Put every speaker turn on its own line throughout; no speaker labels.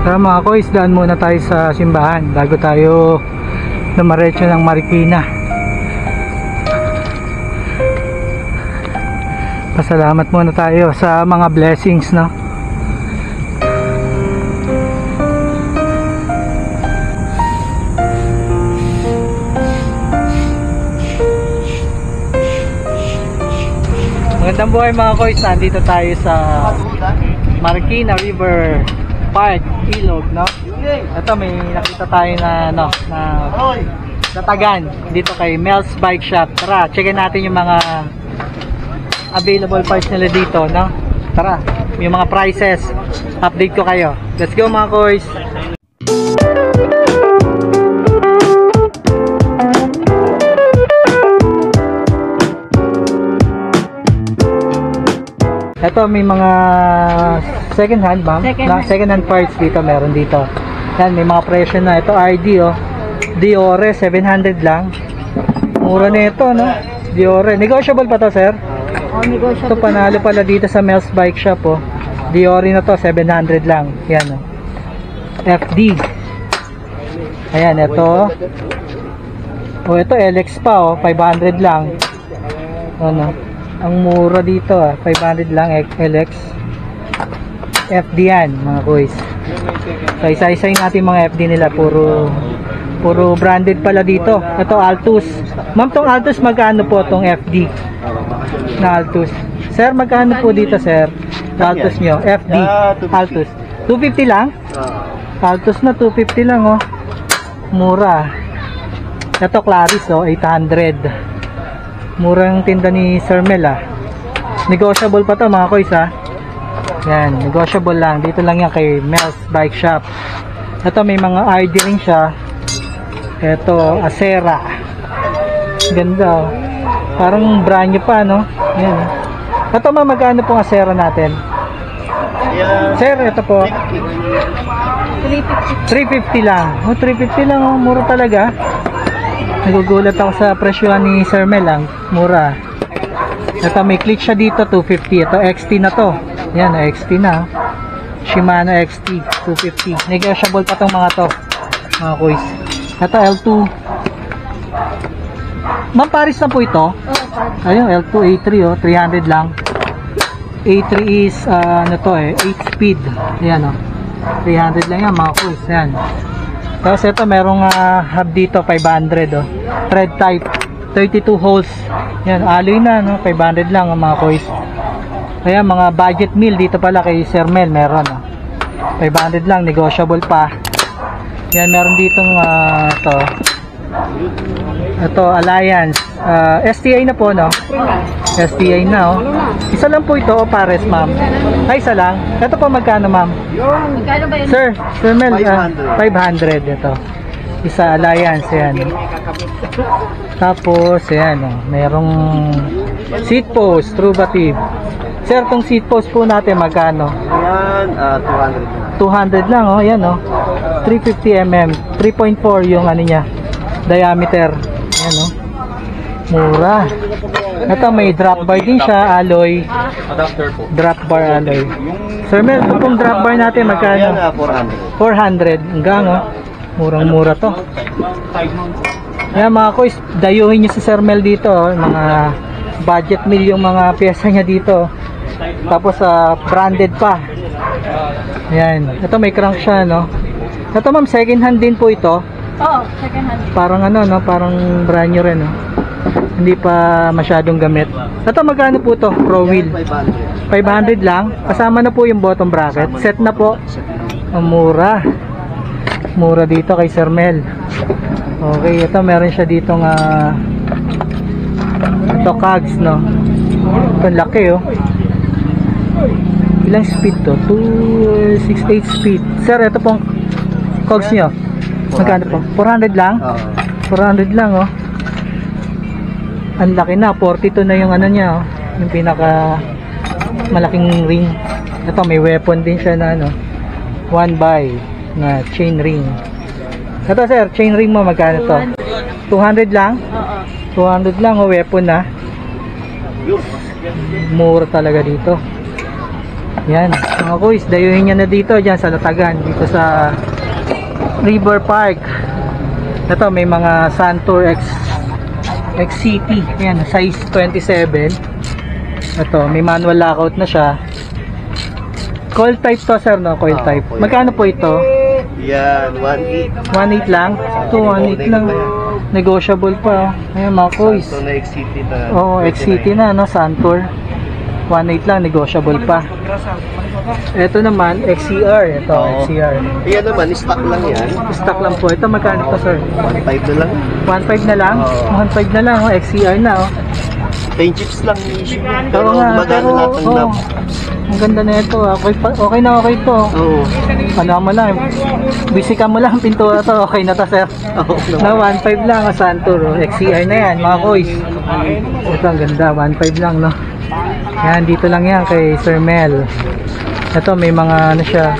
Tara mga kois, daan muna tayo sa simbahan bago tayo dumiretso ng Marikina. Pasalamat muna tayo sa mga blessings, no? Magandang buhay mga kois, nandito tayo sa Marikina River Park, Ilog, no? Ito may nakita tayo na na natagan dito kay Mel's Bike Shop. Tara, checkin natin yung mga available parts nila dito, no? Tara, yung mga prices, update ko kayo. Let's go mga kois. Ito may mga second hand, ma'am. Second hand parts dito, meron dito. Yan, may mga presyo na. Ito RD, oh. Diore, 700 lang. Mura na ito, no? Diore. Negotiable pa to, sir?
Oh, negotiable.
Ito, panalo pala dito sa Mel's Bike Shop, oh. Diore na to, 700 lang. Yan, oh. FD. Ayan, ito. Oh, ito LX pa, oh. 500 lang. Ano? Ang mura dito, ah. 500 lang, LX. FD yan, mga boys. So, isa-isayin natin mga FD nila. Puro branded pala dito. Ito, Altus. Ma'am, tong Altus, magkano po tong FD? Na Altus. Sir, magkano po dito, sir? Altus nyo. FD. Altus. 250 lang? Altus na, 250 lang, oh. Mura. Ito, Claris, oh. 800. Murang tinda ni Sir Mel, ah. Negotiable pa to mga kois, ah. Yan, negotiable lang. Dito lang yan kay Mel's Bike Shop. Ito may mga ID rin siya. Ito, Acera. Ganda, oh. Parang brand new pa, no? Yan, ah. Ito magkano pong Acera natin? Sir, ito po 350 lang. Oh, 350 lang, oh. Mura talaga. Nagugulat ako sa presyo ni Sir Mel, lang mura. Ito may click siya dito, 250. Ito XT na to. Yan, XT na. Shimano XT 250. Negotiable pa tong mga to, mga kuys. Ito L2. Ma'am, Paris na po ito. Ayun, L2 A3, oh, 300 lang. A3 is ano to, 8 speed. Yan, oh, 300 lang yan mga kuys. Yan. Tapos ito merong hub dito, 500, oh. Thread type, 32 holes. Yan, alloy na, no? 500 lang ang mga kois. Kaya mga budget meal dito pala kay Sir Mel, meron, oh. 500 lang, negotiable pa. Yan, meron ditong ito Alliance, STI na po, no? STI na, oh. Isa lang po ito, o pares, ma'am? Ay, isa lang. Ito po magkano, ma'am?
Magkano ba yun?
Sir Mel, 500 ito. Isa Alliance, yan. Tapos, yan, oh, merong seat post, Trubative. Sir, tong seat post po natin, magkano?
Yan, 200.
200 lang, oh, yan, oh. 350 mm, 3.4 yung ano niya, diameter. Yan, oh. Mura. Ito may drop bar din siya, alloy.
Adapter po.
Drop bar alloy. Sir Mel, ito pong drop bar natin, magkano?
Yan, 400.
400. Hanggang, oh. Murang-mura to. Yan mga kois, dayuhin nyo si Sir Mel dito, oh. Mga budget meal yung mga pyesa niya dito. Tapos branded pa. Yan. Ito may crank siya, no? Ito ma'am, second hand din po ito.
Oo, second hand.
Parang ano, no? Parang brand new rin, no? Hindi pa masyadong gamit. Ito magkano po to? Pro wheel. 500 lang. Kasama na po yung bottom bracket. Set na po. Ang mura. Mura dito kay Sir Mel. Okay, ito meron siya dito nga ito cogs, no? Ito laki, oh. Ilang speed to? 268 speed. Sir, ito pong cogs nyo. Magkano po? 400 lang? 400 lang, oh. Ang laki na, 42 na yung ano niya, oh. Yung pinaka malaking ring. Ito may weapon din siya na ano, 1 by na chain ring. Ito sir, chain ring mo magkano to? 200 lang?
Oo.
200 lang, oh, weapon na. Mura talaga dito. Yan, mga kuys, dayuhin nyo na dito, dyan sa Latagan, dito sa River Park. Ito, may mga Santur XCT. Yan, size 27. Ito, may manual lockout na siya. Coil type to, sir, no? Coil type. Magkano po ito?
Yan, 1.8.
1.8 lang? Ito, 1.8 lang. Negotiable pa. Ayan, mga kuys.
So, na XCT na.
Oo, XCT na, no? Santur. 1.8 lang, negotiable pa. Ito naman, XCR. Ito,
Oo.
XCR.
Yan naman, stock lang yan.
Stock lang po. Ito, magkano to, sir?
1.5 na lang.
1.5 na lang?
Oo.
1.5 na lang, oh. XCR na, oh.
10 chips lang yung issue.
Oo
Pero
nga,
magana
pero,
lahat ng
oh,
knob.
ang ganda na ito. Okay na okay to.
Oo.
Ano mo lang, bisikan mo lang ang pintura to. Okay na to, sir.
Oo
Na
naman.
1.5 lang, oh, Santur. Oh. XCR na yan, mga boys. Ito, ang ganda. 1.5 lang, no? Yan, dito lang yan kay Sir Mel. Ito, may mga ano siya.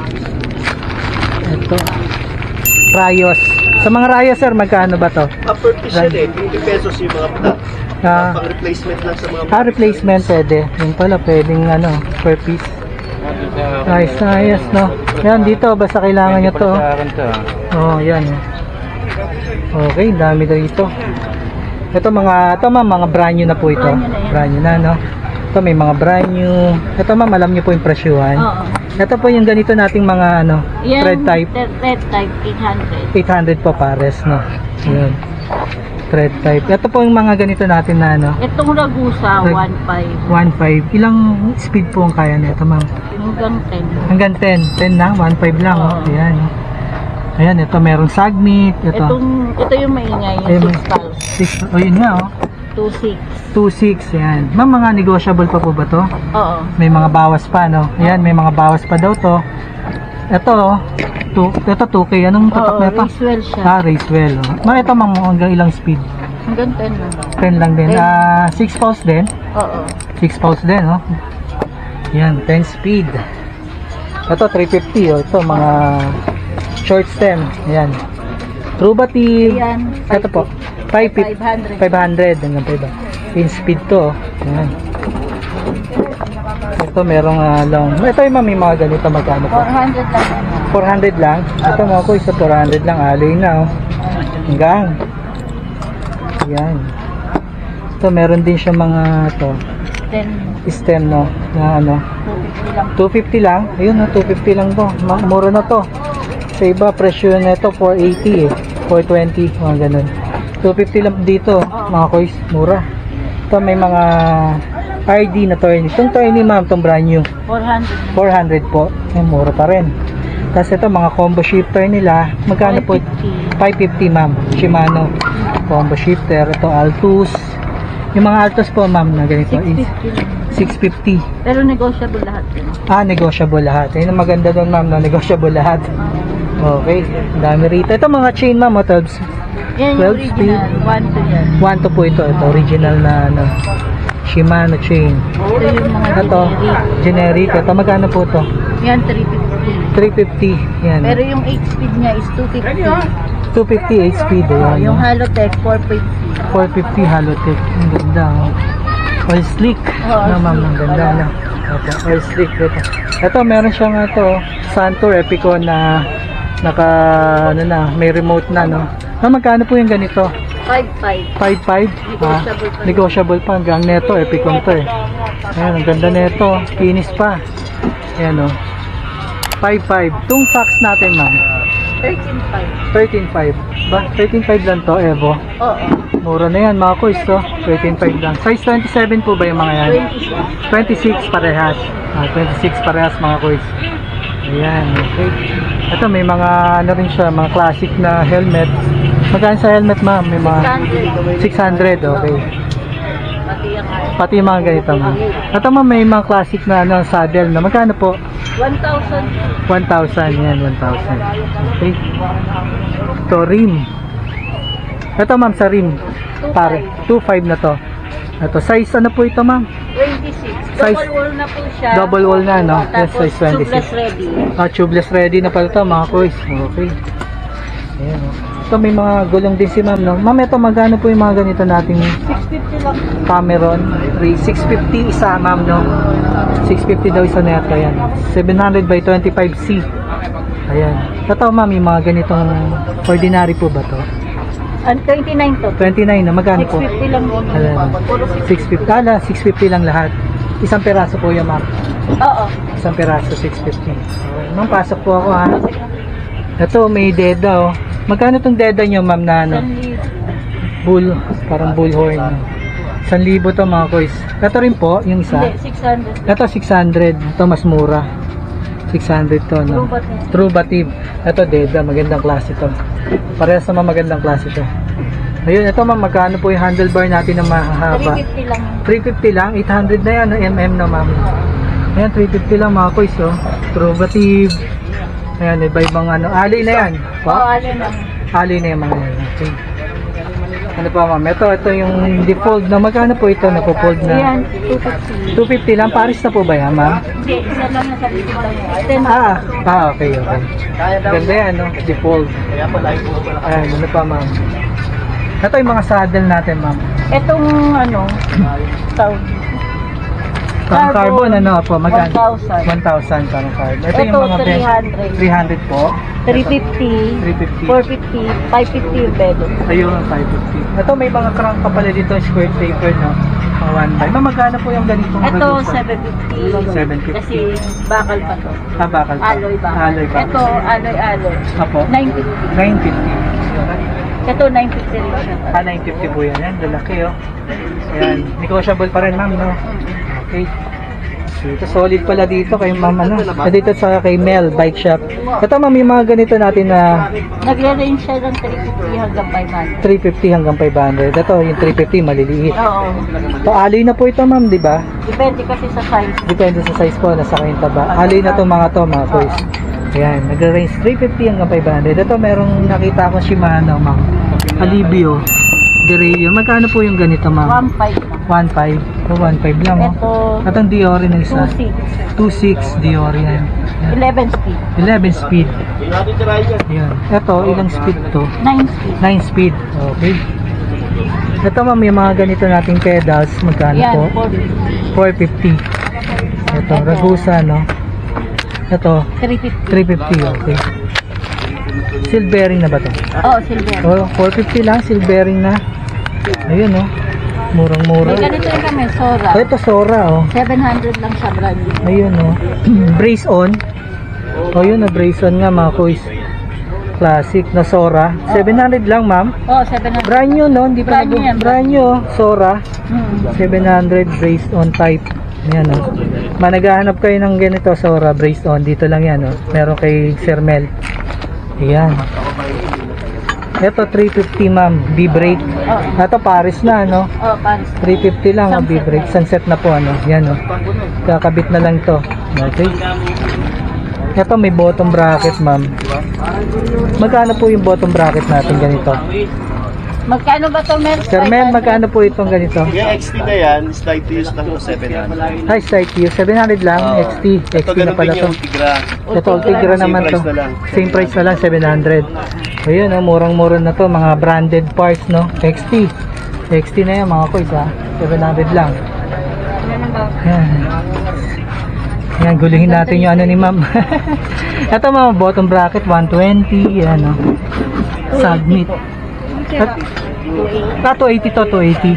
Ito. Rayos. Sa mga rayos, sir, magkano ba to?
Per piece yan eh. 20 pesos yung mga plat.
Ah,
Pang replacement lang sa mga
replacement pwede. Yun pala, pwedeng ano, per piece. Nice, nice, no? Yan, dito, basta kailangan nyo to. Oh, yan. Okay, dami dito. Ito ito ma'am, mga brand new na po ito. Brand new na, no? Ito may mga brand new. Ito ma'am, alam niyo po yung presyuhan.
Oo.
Ito po yung ganito nating mga ano,
Yan,
thread type.
Thread type, 800.
800 po pares, no? Yun. Thread type. Ito po yung mga ganito natin na ano,
Itong Ragusa, 1.5.
1.5. Ilang speed po ang kaya nito, ma'am?
Hanggang 10.
Hanggang 10. 10 na, 1.5 lang, oh.
Oo.
Ayan. Ayan, ito merong sagmit. Ito.
Ito yung maingay,
Ayun,
yung 6 pulse.
Oh, yun nga, oh.
2.6.
2.6, yan. Ma'am, mga negotiable pa po ba to?
Oo.
May mga bawas pa, no? Ayan, may mga bawas pa daw to. Ito, oh. Ito 2K. Anong tatak
Oo,
na ito?
Racewell siya.
Racewell. Oh. Ma'am, ito ma'am, hanggang ilang speed?
Hanggang 10 lang.
10 lang din. 6 pulse din?
Oo.
6 pulse din, oh. Yan, 10 speed. Ito, 350, oh. Ito, mga short stem. Ayan. Trubative.
Ayan,
Ito po. 500. 500. Hanggang 500. 10 speed to, oh. Ayan. Ito, merong long. Ito yung may mga ganito. Magkano po?
400 lang.
400 lang. Ito mga ko, isa 400 lang. Alloy na, oh. Hanggang. Ayan. Ito, meron din siya mga to
10.
stem, no? Na ano.
250 lang.
250 lang. Ayun, no? 250 lang to. Mura na to. Sa iba, presyo na ito 480 eh. 420, mga ganun. 250 lang dito, mga koys. Mura. Ito, may mga RD na tourney. Itong tourney, ma'am, itong brand new.
400.
400 po. Ay, mura pa rin. Tapos ito, mga combo shifter nila. Magkano po? 550, ma'am. Shimano. Combo shifter. Ito, Altus. Yung mga Altus po, ma'am, na ganito is 650.
Pero negotiable lahat yun.
Negotiable lahat. Ayun ang maganda doon, ma'am, na negotiable lahat. Okay. Dami rito. Ito, mga chain, ma'am, 12.
Yan
12
yung original. 1 to yan.
1 to po ito. Ito, original na ano, Shimano chain.
Ito yung mga
Ito,
generic.
generic. Ito, magkano po ito?
Yan, 350.
350. Yan.
Pero yung 8 speed niya is 250.
250 8 speed. Ayan.
Yung Halotech, 450.
450 Halotech. Ang ganda. Oh. Oil slick. No, ma'am, ang ganda na. Ito, oil slick. Ito, meron siyang ito, Santur Epicon na ano na, may remote na, no. Magkano po yung ganito?
5.5.
5.5? Negotiable pa. Hanggang neto, Epicon to eh. Ayan, ang ganda neto. Kinis pa. Ayan, oh. 5.5. Itong fax natin, ma'am.
13.5.
13.5. Ba? 13.5 lang to, Evo.
Oo.
Mura na yan, mga kuys, to. 13.5 lang. Size 27 po ba yung mga yan? 26 parehas. 26 parehas, mga kuys. Ayan, okay. Ito, may mga, ano rin siya, mga classic na helmet. Magkano sa helmet, ma'am? May mga 600, okay. Pati yung mga ganito, ma'am. Ito, ma'am, may mga classic na ano, saddle na. Magkano po?
1,000.
1,000, yan, 1,000. Okay. Ito, rim. Ito, ma'am, sa rim. Pare, 2.5 na to. Ito, size ano po ito, ma'am?
26.
Size-
Double wall na po siya.
Double wall na, no? Yes,
Tapos,
size 26.
tubeless ready.
Tubeless ready na pala ito, mga kuys. Okay. Ayan, oh. Ito may mga gulong din si ma'am, no? Ma'am, ito magkano po yung mga ganito nating
650 lang.
Cameron? 650 isa, ma'am, no? 650 daw isa na ito, yan. 700 by 25C. Ayan. Ito, ma'am, yung mga ganitong ordinary po ba to?
29 to.
29 na, magkano po?
650 lang yun.
Ayan. 650. Kala, 650 lang lahat. Isang peraso po yung ma'am.
Oo.
Isang peraso, 650. Ma'am, pasok po ako, ha? Ito, may deda, oh. Magkano tong deda nyo, ma'am, na ano? Bull, parang bullhorn. 1,000 to, mga koys. Ito rin po, yung isa.
Hindi, 600.
Ito, 600. Ito, mas mura. 600 to, no? True Bative. Ito, deda. Magandang klase to. Parehas naman magandang klase siya. Ayun, ito, ma'am, magkano po yung handlebar natin na mahahaba?
350 lang.
350 lang. 800 na yan, no? MM na, ma'am. Ayan, 350 lang, mga koys, oh. True Bative. Ayan, iba-ibang ano. Alloy na yan.
Oo, alin lang.
Alloy na yung mga yan. Okay. Ano pa, ma'am? Ito yung default na. Magkano po ito? Napo-fold na.
Ayan, 250.
250 lang. Paris na po ba yan, ma'am?
Hindi, isa lang na sa likod lang.
Okay. Ganda yan, no? Default. Ayan, ano pa, ma'am? Ito yung mga saddle natin, ma'am.
Itong ano, Saudi.
Pang carbon, ano po? Magkano?
1,000.
1,000 pang carbon. Ito yung
Ito,
mga
300.
300 po.
350, 450, 550 yung bedo.
Ayun, 550. Ito may mga crank pa pala dito, square taper, no? Mga 1 by. Magkano po yung ganitong
Ito,
reducer?
750.
750.
Kasi bakal pa to.
Bakal pa.
Alloy bakal.
Alloy pa.
Ito, alloy.
Apo?
950.
950.
Ito, 950 rin siya.
950 po yan. Yan, lalaki, oh. Ayan, negotiable pa rin, ma'am, no? Okay. Ito, solid pala dito kay ma'am, ano? Dito sa kay Mel Bike Shop. Ito, ma'am, yung mga ganito natin na
Nagre-range siya ng 350 hanggang 500.
350 hanggang 500. Ito, yung 350, maliliit.
Oo.
So, alloy na po ito, ma'am, di ba?
Depende kasi sa size.
Depende sa size po, nasa kayong taba. Alloy na to mga boys. Ayan, nagre-range 350 hanggang 500. Ito, merong nakita akong Shimano, ma'am. Alibio. Derailleur. Magkano po yung ganito, ma'am?
1.5 lang.
1.5. So, 1.5 lang, oh.
Ito,
At ang Diori na isa.
2.6.
2.6 Diori yan.
11 speed.
11 speed. Ayan. Ito, ilang speed to?
9 speed.
9 speed. Okay. Ito, ma'am, yung mga ganito nating pedals. Magkano
Yan,
po? 450. Ito, Ragusa, no? Ito,
350.
350. Okay. Silvering na ba to?
Oo, silver.
Oh, 450 lang, silvering na. Ayun, oh. Murang-mura.
May ganito rin kami, Sora.
Oh, ito Sora, oh.
700 lang sa brand new.
Ayun, oh. Brace on. Oh, yun, brace on nga, mga kuys. Classic na Sora. 700 lang, ma'am.
Oo, 700.
Brand new, no? Hindi pa
Brand new yan.
brand new, oh. Sora. 700
Hmm.
brace on type. Ayan, oh. Naghahanap kayo ng ganito, Sora, brace on. Dito lang yan, oh. Meron kay Sir Mel. Ayan. Ito 350, ma'am, B-brake. Ito Paris na, no?
Oo, Paris.
350 lang ang B-brake. Sunset na po, ano? Yan, no? Kakabit na lang to. Okay. Ito may bottom bracket, ma'am. Magkano po yung bottom bracket natin ganito?
Magkano ba ito, Mer?
Sir Mel, magkano po itong ganito?
Yung XT na yan, slight to use lang po 700.
Hi, site you. 700 lang, XT.
Ito
XT na
ganun
pala
din
to.
yung Tigra.
Ito, Tigra
Same
naman to.
price na lang.
Same price na lang, 700. Ayun, oh, murang-mura na to. Mga branded parts, no? XT. XT na yan, mga koys, ha? 700 lang. Yan. Yan, gulihin natin yung ano ni ma'am. Ito, mga bottom bracket, 120. Yan, no? Submit. At, 280 to, 280.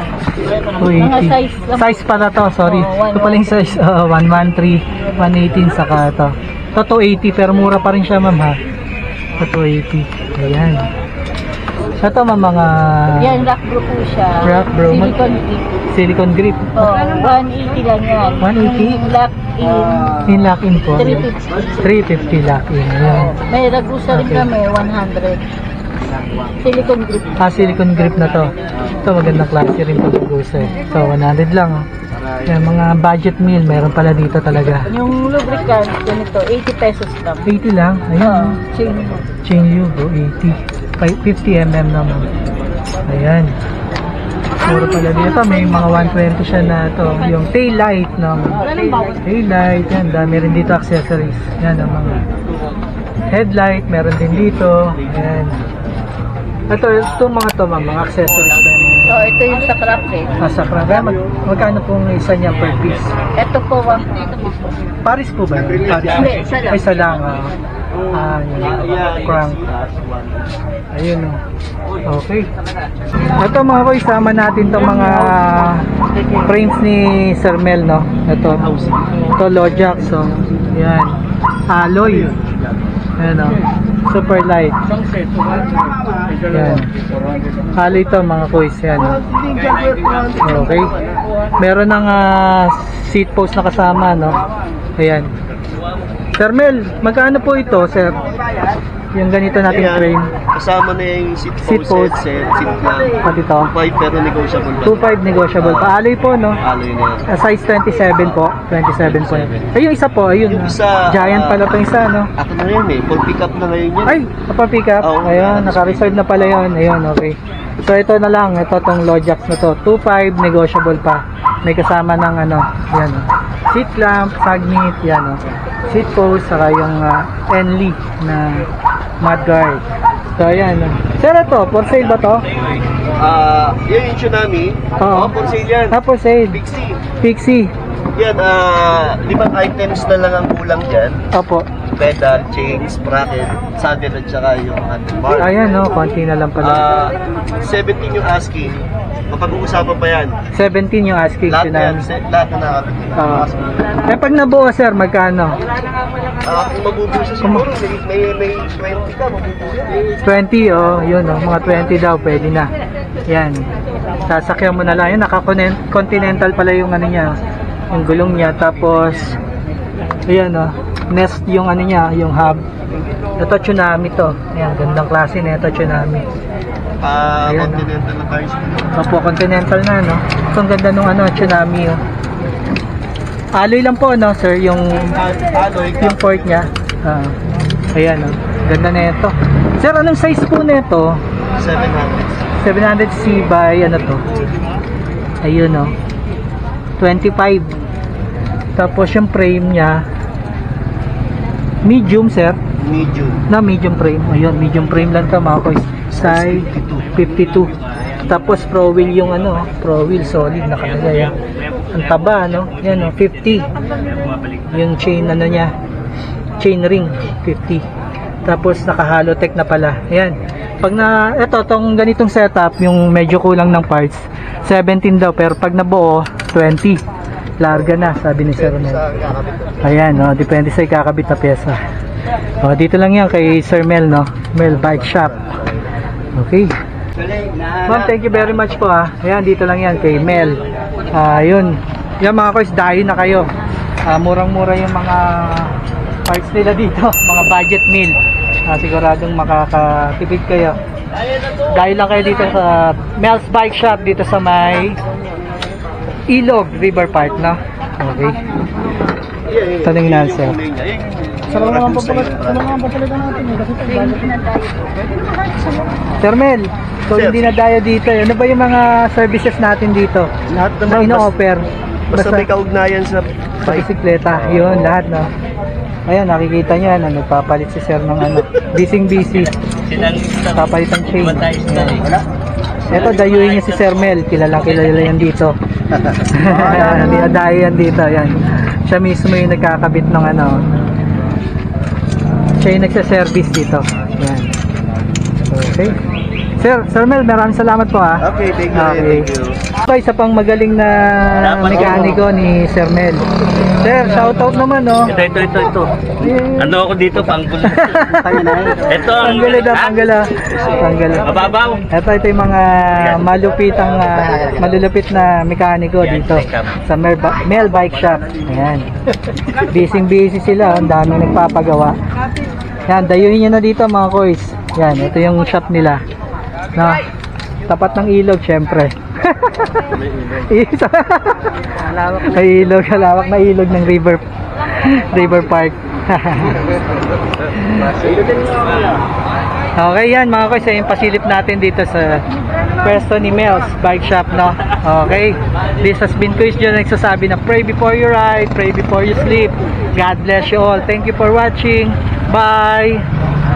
280. Size pala to, sorry. Ito pala yung size, 113, 118, saka ito. Ito 280, pero mura pa rin siya, ma'am, ha? Ito 280. Ayan. Ito, ma'am, mga...
Yan, rock bro po siya.
Rock bro.
Silicone grip.
Silicone grip.
Oo, 180 lang yan.
180?
Yung lock in.
In lock-in po.
350.
350 lock-in. Ayan.
May ragusa rin
Okay.
kami, 100. Silicone grip.
Silicone grip na to. Ito, magandang klase rin pag So, 100 lang, oh. Yan, mga budget meal, meron pala dito talaga.
Yung lubricant, ganito, 80 pesos lang.
80 lang. Ayan, oh.
Chain.
Chain lube, oh, 80. 50 mm naman. Ayan. Puro pala dito. May mga 120 siya na to. Yung tail light naman. Tail light. Yan. Dami rin dito accessories. Yan ang mga headlight. Meron din dito. Ayan. Ito mga to, ma'am, mga accessories na yun.
So, ito yung sa craft eh.
Sa Kranga, magkano pong isa niya per piece?
Ito po, 150.
Paris po ba yun? Paris.
Hindi, isa lang.
Ay, isa lang. Yun. Crank. Ayun o. Okay. Ito mga ko, isama natin itong mga frames ni Sir Mel, no? Ito. Ito, Lojack. So, yan. Alloy. Ayan o. Super light. Yan. Alloy ito mga kuys. Yan o. Okay. Meron ng seat post na kasama, no? Ayan. Sir Mel, magkano po ito, sir? Yung ganito nating
Ayan,
frame.
kasama na yung seat
Seat
post,
post.
headset, seat lamp.
Pati ito.
5 pero negotiable pa.
2.5 negotiable pa. Alloy po, no?
Alloy na yan.
Size 27 po. 27 po. Ay, yung isa po, ayun.
Yung isa,
Giant pala itong isa, no?
Ako na yan eh. Full pick up na ngayon yan.
Ay, pick up.
Oo.
Ayun, naka-reserve na pala yun. Ayun, okay. So, ito na lang. Ito tong Lojax na to. 2.5 negotiable pa. May kasama ng ano, yan o. Seat lamp, magnet, yan o. Seat post, saka yung Enly na mudguard. So, ayan. Sir, ito, for sale ba to?
Yun yung Tsunami.
Oo.
For sale yan.
For sale.
Pixie.
Pixie.
Yan, 5 items na lang ang kulang dyan.
Opo.
Pedal, chains, bracket, saddle at saka yung handlebar.
Ayan, no, konti na lang pala.
17 yung asking. Mapag-uusapan pa yan.
17 yung asking
Lahat na yan,
sinan.
lahat na nakapit.
Pag nabuo, sir, magkano?
Kung mabubusa siguro, may 20 ka, mabubusa.
20, oh, yun, oh, mga 20 daw, pwede na. Yan. Sasakyan mo na lang. Yan, naka-continental pala yung ano niya, yung gulong niya. Tapos, ayan, oh, Nest yung ano niya, yung hub. Ito, Tsunami to. Ayan, gandang klase na ito, Tsunami. Ayan,
Continental na cars.
Opo, Continental na, no? Ito, ang ganda nung ano, Tsunami, oh. Alloy lang po, no, sir, yung port niya. Ayan, oh. Ganda na ito. Sir, anong size po na ito?
700.
700C by, ano to? Ayun, oh. 25. Tapos, yung frame niya, medium, sir.
Medium.
Na medium frame. Ayun, medium frame lang to, mga koys. Size 52. Tapos pro wheel yung ano, pro wheel solid nakalagay. Ang taba, no? Yan, oh, 50. Yung chain ano niya, chain ring 50. Tapos naka Halotech na pala. Ayan. Pag na tong ganitong setup, yung medyo kulang ng parts, 17 daw, pero pag nabuo 20. Larga na, sabi ni Sir Mel. Ayan, no, depende sa ikakabit na pyesa. O, dito lang yan kay Sir Mel, no? Mel Bike Shop. Okay. Ma'am, thank you very much po, ha. Ayan, dito lang yan kay Mel. Yun. Yan mga koys, dayo na kayo. Murang-mura yung mga parts nila dito. Mga budget meal. Siguradong makakatipid kayo. Dahil lang kayo dito sa Mel's Bike Shop, dito sa may Ilog River Park, no? Okay. Tanong na, sir.
Sarang naman pa pala
Hindi na tayo.
Sir Mel, so
Sir.
hindi na dayo dito. Ano ba yung mga services natin dito?
Lahat
Na
naman,
ino-offer?
basta may kaugnayan sa
sa bisikleta. Yun, lahat, no? Ayan, nakikita niyo, ano, nagpapalit si Sir ng ano, busy. Papalit ang chain. Ayan. Ito, dayuin niya si Sir Mel. Kilala yan dito. Dinadayo yan dito. Ayan. Siya mismo yung nagkakabit ng ano. Siya yung nagsa-service dito. Ayan. Okay. Sir Mel, maraming salamat po, ha.
Okay, thank you.
Okay.
Thank you.
Ito, isa pang magaling na mekaniko ni Sir Mel. Sir, shoutout naman, no?
Ito. Ano ako dito, panggul. Ito ang...
Panggala.
Mababaw.
Ito yung mga malulupit na mekaniko dito sa Mel Bike Shop. Ayan. Busy sila. Ang daming nagpapagawa. Yan, dayuhin nyo na dito mga koys. Yan, ito yung shop nila. Na, tapat ng ilog, syempre. Ay, ilog, lawak na ilog ng River Park. Okay, yan mga koys, yung pasilip natin dito sa pwesto ni Mel's Bike Shop, no? Okay, this has been Kuis John nagsasabi na pray before you ride, pray before you sleep. God bless you all. Thank you for watching. Bye.